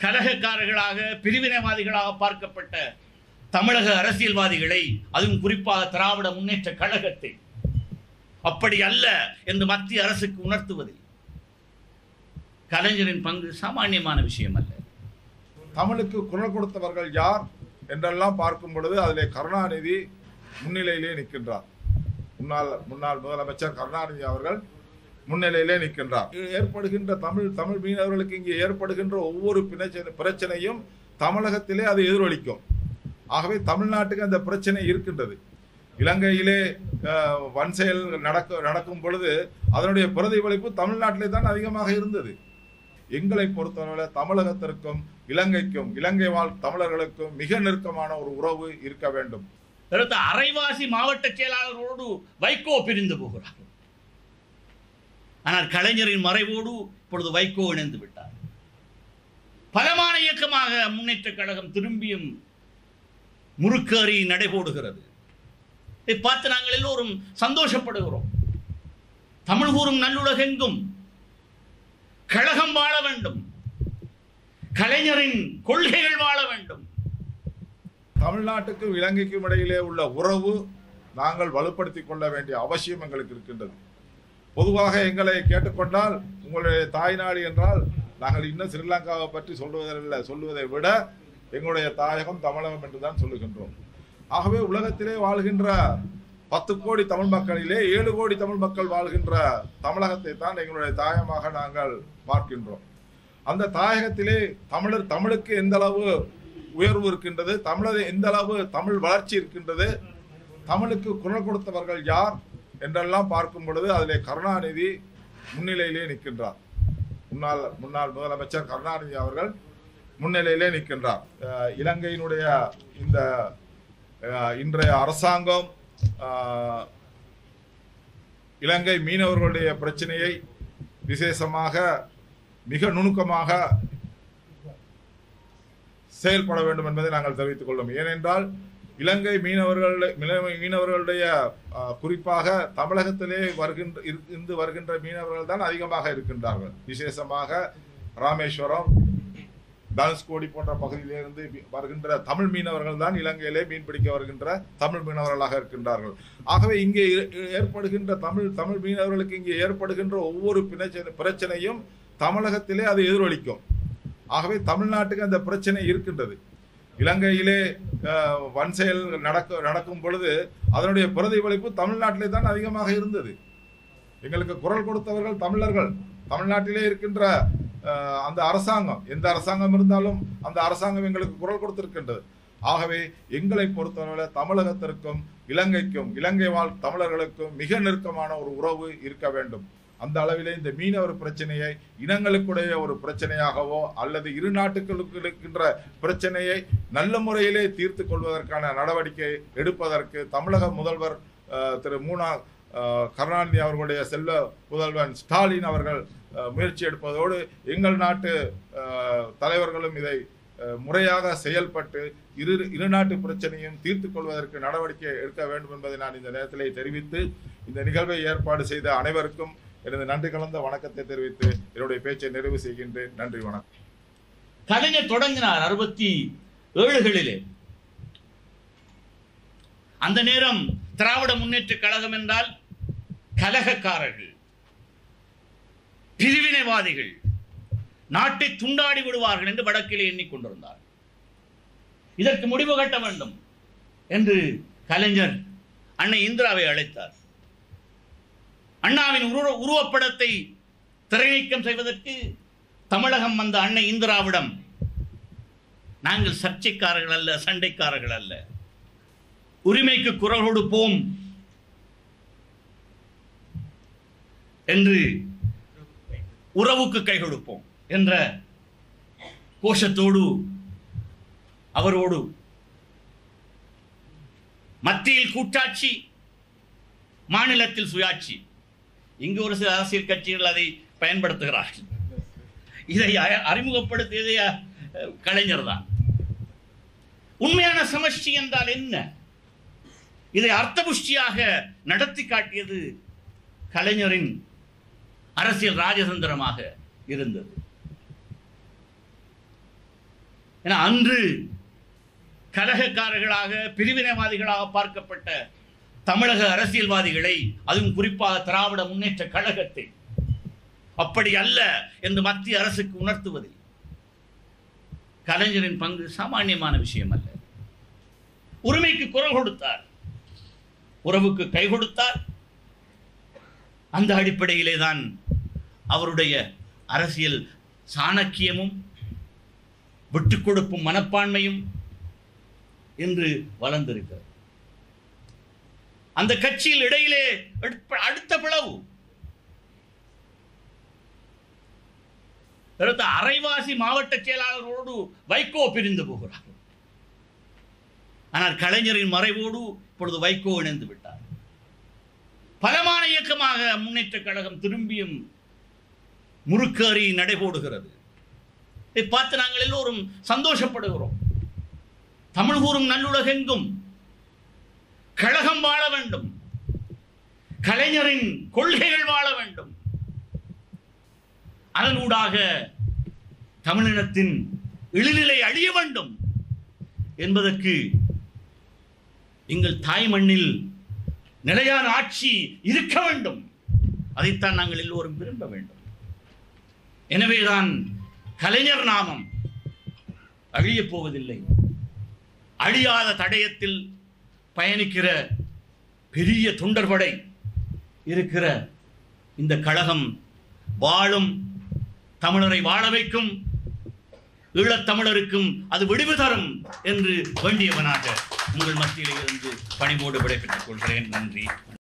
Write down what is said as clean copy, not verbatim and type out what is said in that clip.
கலகக்காரர்களாக பிரிவினைவாதிகளாக பார்க்கப்பட்ட தமிழக அரசியல்வாதிகளை, அதுவும் குறிப்பாக திராவிட முன்னேற்ற கழகத்தை அப்படி அல்ல என்று மத்திய அரசுக்கு உணர்த்துவதில் கலைஞரின் பங்கு சாமானியமான விஷயம் அல்ல. தமிழுக்கு குரல் கொடுத்தவர்கள் யார் என்றெல்லாம் பார்க்கும் பொழுது அதிலே கருணாநிதி முன்னிலையிலே நிற்கின்றார். முன்னாள் முதலமைச்சர் கருணாநிதி அவர்கள் முன்னிலையிலே நிற்கின்றார். ஏற்படுகின்ற தமிழ் மீனவர்களுக்கு இங்கே ஏற்படுகின்ற ஒவ்வொரு பிரச்சனையும் தமிழகத்திலே அது எதிரொலிக்கும். ஆகவே தமிழ்நாட்டுக்கு அந்த பிரச்சனை இருக்கின்றது. இலங்கையிலே வன் செயல் நடக்கும் பொழுது அதனுடைய பிரதிபலிப்பு தமிழ்நாட்டிலே தான் அதிகமாக இருந்தது. எங்களை பொறுத்தவரை தமிழகத்திற்கும் இலங்கைக்கும், இலங்கை வாழ் தமிழர்களுக்கும் மிக நெருக்கமான ஒரு உறவு இருக்க வேண்டும். அரைவாசி மாவட்ட செயலாளர்களோடு வைகோ பிரிந்து போகிறார். ஆனால் கலைஞரின் மறைவோடு இப்பொழுது வைகோ இணைந்து விட்டார். பலமான இயக்கமாக முன்னேற்ற கழகம் திரும்பியும் முறுக்கேறி நடைபோடுகிறது. இதை பார்த்து நாங்கள் எல்லோரும் சந்தோஷப்படுகிறோம். தமிழ் கூறும் நல்லுலகெங்கும் கழகம் வாழ வேண்டும், கலைஞரின் கொள்கைகள் வாழ வேண்டும். தமிழ்நாட்டுக்கும் இலங்கைக்கும் இடையிலே உள்ள உறவு நாங்கள் வலுப்படுத்திக் கொள்ள வேண்டிய அவசியம் எங்களுக்கு இருக்கின்றது. பொதுவாக எங்களை கேட்டுக்கொண்டால் உங்களுடைய தாய்நாடு என்றால் நாங்கள் இன்னும் ஸ்ரீலங்காவை பற்றி சொல்லுவதை விட எங்களுடைய தாயகம் தமிழகம் என்றுதான் சொல்லுகின்றோம். ஆகவே உலகத்திலே வாழ்கின்ற 10 கோடி தமிழ் மக்களிலே 7 கோடி தமிழ் மக்கள் வாழ்கின்ற தமிழகத்தை தான் எங்களுடைய தாயமாக நாங்கள் பார்க்கின்றோம். அந்த தாயகத்திலே தமிழுக்கு எந்த அளவு உயர்வு இருக்கின்றது, எந்த அளவு தமிழ் வளர்ச்சி இருக்கின்றது, தமிழுக்கு குரல் கொடுத்தவர்கள் யார் என்றெல்லாம் பார்க்கும் பொழுது அதிலே கருணாநிதி முன்னிலையிலே நிற்கின்றார். முன்னாள் முதலமைச்சர் கருணாநிதி அவர்கள் முன்னிலையிலே நிற்கின்றார். இலங்கையினுடைய இந்த இன்றைய அரசாங்கம் இலங்கை மீனவர்களுடைய பிரச்சனையை விசேஷமாக மிக நுணுக்கமாக செயல்பட வேண்டும் என்பதை நாங்கள் தெரிவித்துக் கொள்ளும். ஏனென்றால் இலங்கை மீனவர்களுடைய குறிப்பாக தமிழகத்திலே வருகின்ற மீனவர்கள் தான் அதிகமாக இருக்கின்றார்கள். விசேஷமாக ராமேஸ்வரம், தனுஷ்கோடி போன்ற பகுதியிலிருந்து வருகின்ற தமிழ் மீனவர்கள் தான் இலங்கையிலே மீன்பிடிக்க வருகின்ற தமிழ் மீனவர்களாக இருக்கின்றார்கள். ஆகவே இங்கே ஏற்படுகின்ற தமிழ் மீனவர்களுக்கு இங்கே ஏற்படுகின்ற ஒவ்வொரு பிரச்சனையும் தமிழகத்திலே அது எதிரொலிக்கும். ஆகவே தமிழ்நாட்டுக்கு அந்த பிரச்சனை இருக்கின்றது. இலங்கையிலே வன் செயல் நடக்கும் பொழுது அதனுடைய பிரதிபலிப்பு தமிழ்நாட்டிலே தான் அதிகமாக இருந்தது. எங்களுக்கு குரல் கொடுத்தவர்கள் தமிழர்கள். தமிழ்நாட்டிலே இருக்கின்ற அந்த அரசாங்கம், எந்த அரசாங்கம் இருந்தாலும் அந்த அரசாங்கம் எங்களுக்கு குரல் கொடுத்திருக்கின்றது. ஆகவே எங்களை பொறுத்தவரை தமிழகத்திற்கும் இலங்கைக்கும், இலங்கை வாழ் தமிழர்களுக்கும் மிக நெருக்கமான ஒரு உறவு இருக்க வேண்டும். அந்த அளவிலே இந்த மீனவர் பிரச்சனையை இனங்களுக்குடைய ஒரு பிரச்சனையாகவோ அல்லது இரு நாட்டுகளுக்கு இருக்கின்ற பிரச்சனையை நல்ல முறையிலே தீர்த்து கொள்வதற்கான நடவடிக்கை எடுப்பதற்கு தமிழக முதல்வர் திரு கருணாநிதி அவர்களுடைய செல்வ புதல்வன் ஸ்டாலின் அவர்கள் முயற்சி எடுப்பதோடு எங்கள் நாட்டு தலைவர்களும் இதை முறையாக செயல்பட்டு இரு நாட்டு பிரச்சனையும் தீர்த்து கொள்வதற்கு நடவடிக்கை எடுக்க வேண்டும் என்பதை நான் இந்த நேரத்திலே தெரிவித்து இந்த நிகழ்வை ஏற்பாடு செய்த அனைவருக்கும் எனது நன்றி கலந்த வணக்கத்தை தெரிவித்து என்னுடைய பேச்சை நிறைவு செய்கின்றேன். நன்றி, வணக்கம். கலைஞர் தொடங்கினார் 67களிலே. அந்த நேரம் திராவிட முன்னேற்ற கழகம் என்றால் கலகக்காரர்கள், பிரிவினைவாதிகள், நாட்டை துண்டாடி விடுவார்கள் என்று வடக்கிலே எண்ணிக்கொண்டிருந்தார். இதற்கு முடிவு கட்ட வேண்டும் என்று கலைஞர் அன்னை இந்திராவை அழைத்தார். அண்ணாவின் உருவப்படத்தை திரைநீக்கம் செய்வதற்கு தமிழகம் வந்த அன்னை இந்திராவிடம் நாங்கள் சர்ச்சைக்காரர்கள் அல்ல, சண்டைக்காரர்கள் அல்ல, உரிமைக்கு குரல் கொடுப்போம் என்று, உறவுக்கு கை கொடுப்போம் என்ற கோஷத்தோடு அவரோடு மத்தியில் கூட்டாட்சி, மாநிலத்தில் சுயாட்சி, இங்கு ஒரு சில அரசியல் கட்சிகள் அதை பயன்படுத்துகிறார்கள். இதை அறிமுகப்படுத்தியதே கலைஞர் தான். உண்மையான சமஷ்டி என்றால் என்ன? இதை அர்த்தபுஷ்டியாக நடத்தி காட்டியது கலைஞரின் அரசியல் ராஜதந்திரமாக இருந்தது. என அன்று கலகக்காரர்களாக பிரிவினைவாதிகளாக பார்க்கப்பட்ட தமிழக அரசியல்வாதிகளை, அதுவும் குறிப்பாக திராவிட முன்னேற்ற கழகத்தை அப்படி அல்ல என்று மத்திய அரசுக்கு உணர்த்துவதில் கலைஞரின் பங்கு சாமானியமான விஷயம் அல்ல. உரிமைக்கு குரல் கொடுத்தார், உறவுக்கு கை கொடுத்தார். அந்த அடிப்படையிலே தான் அவருடைய அரசியல் சாணக்கியமும் விட்டுக் கொடுக்கும் மனப்பான்மையும் இன்று வளர்ந்திருக்கிறது. அந்த கட்சியில் இடையிலே அடுத்த பிளவு, அரைவாசி மாவட்ட செயலாளரோடு வைகோ பிரிந்து போகிறார். ஆனால் கலைஞரின் மறைவோடு இப்பொழுது வைகோ இணைந்து விட்டார். பலமான இயக்கமாக முன்னேற்ற கழகம் திரும்பியும் முறுக்கேறி நடைபோடுகிறது. இதை பார்த்து நாங்கள் எல்லோரும் சந்தோஷப்படுகிறோம். தமிழ் கூறும் நல்லுலகெங்கும் கழகம் வாழ வேண்டும், கலைஞரின் கொள்கைகள் வாழ வேண்டும். அதனூடாக தமிழினத்தின் இழிநிலை அழிய வேண்டும் என்பதற்கு எங்கள் தாய் மண்ணில் நிலையான ஆட்சி இருக்க வேண்டும். அதைத்தான் நாங்கள் எல்லோரும் விரும்ப வேண்டும். எனவேதான் கலைஞர் நாமம் அழியப் போவதில்லை. அழியாத தடயத்தில் பயணிக்கிற பெரிய தொண்டர்படை இருக்கிற இந்த கழகம் வாழும், தமிழரை வாழ வைக்கும், ஈழத்தமிழருக்கும் அது விடிவு தரும் என்று வேண்டியவனாக உங்கள் மத்தியிலே இருந்து பணிவோடு விடைபெற்றுக் கொள்கிறேன். நன்றி.